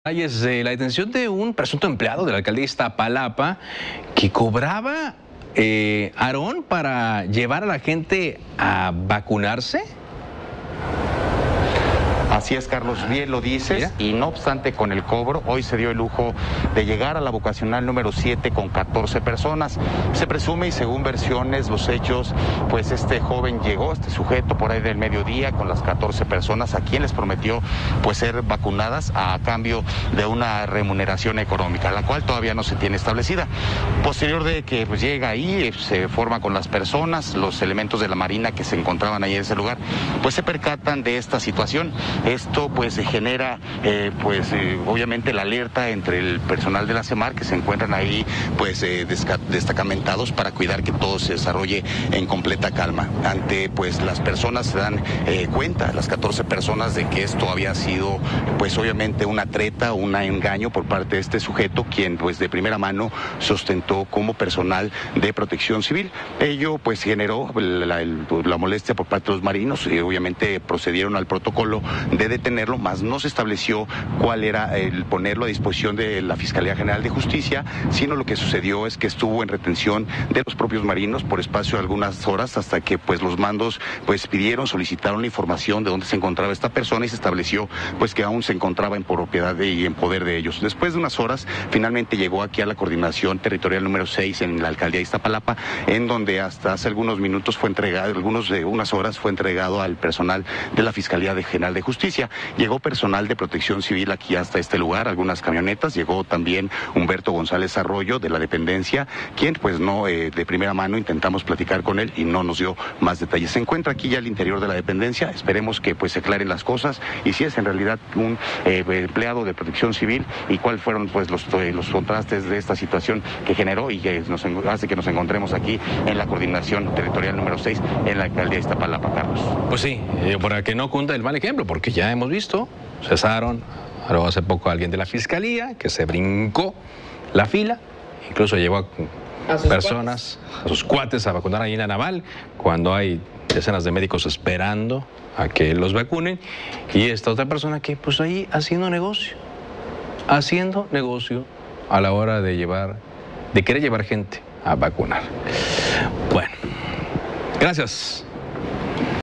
Detalles de la detención de un presunto empleado de la alcaldía Iztapalapa que cobraba Aarón para llevar a la gente a vacunarse. Así es, Carlos, bien lo dices. Y no obstante, con el cobro, hoy se dio el lujo de llegar a la vocacional número 7 con 14 personas. Se presume, y según versiones, los hechos, pues este joven llegó, este sujeto, por ahí del mediodía con las 14 personas a quien les prometió pues ser vacunadas a cambio de una remuneración económica, la cual todavía no se tiene establecida. Posterior de que pues llega ahí, se forma con las personas, los elementos de la Marina que se encontraban ahí en ese lugar, pues se percatan de esta situación. Esto pues genera obviamente la alerta entre el personal de la CEMAR que se encuentran ahí pues destacamentados para cuidar que todo se desarrolle en completa calma. Ante pues las personas se dan cuenta, las 14 personas, de que esto había sido pues obviamente una treta, un engaño por parte de este sujeto, quien pues de primera mano sustentó como personal de protección civil. Ello pues generó la molestia por parte de los marinos y obviamente procedieron al protocolo de detenerlo, más no se estableció cuál era el ponerlo a disposición de la Fiscalía General de Justicia, sino lo que sucedió es que estuvo en retención de los propios marinos por espacio de algunas horas, hasta que pues los mandos pues solicitaron la información de dónde se encontraba esta persona, y se estableció pues que aún se encontraba en propiedad y en poder de ellos. Después de unas horas, finalmente llegó aquí a la coordinación territorial número 6 en la alcaldía de Iztapalapa, en donde hasta hace algunos minutos fue entregado, unas horas fue entregado al personal de la Fiscalía General de Justicia. Llegó personal de protección civil aquí hasta este lugar, algunas camionetas. Llegó también Humberto González Arroyo de la dependencia, quien pues no de primera mano intentamos platicar con él y no nos dio más detalles. Se encuentra aquí ya al interior de la dependencia. Esperemos que pues se aclaren las cosas y si es en realidad un empleado de protección civil, y cuáles fueron pues los contrastes de esta situación que generó y que hace que nos encontremos aquí en la coordinación territorial número 6 en la alcaldía de Iztapalapa, Carlos. Pues sí, para que no cunda el mal ejemplo, porque ya hemos visto, cesaron hace poco a alguien de la Fiscalía que se brincó la fila, incluso llevó a personas, a sus cuates, a vacunar ahí en la Naval, cuando hay decenas de médicos esperando a que los vacunen, y esta otra persona que pues ahí haciendo negocio a la hora de querer llevar gente a vacunar. Bueno, gracias.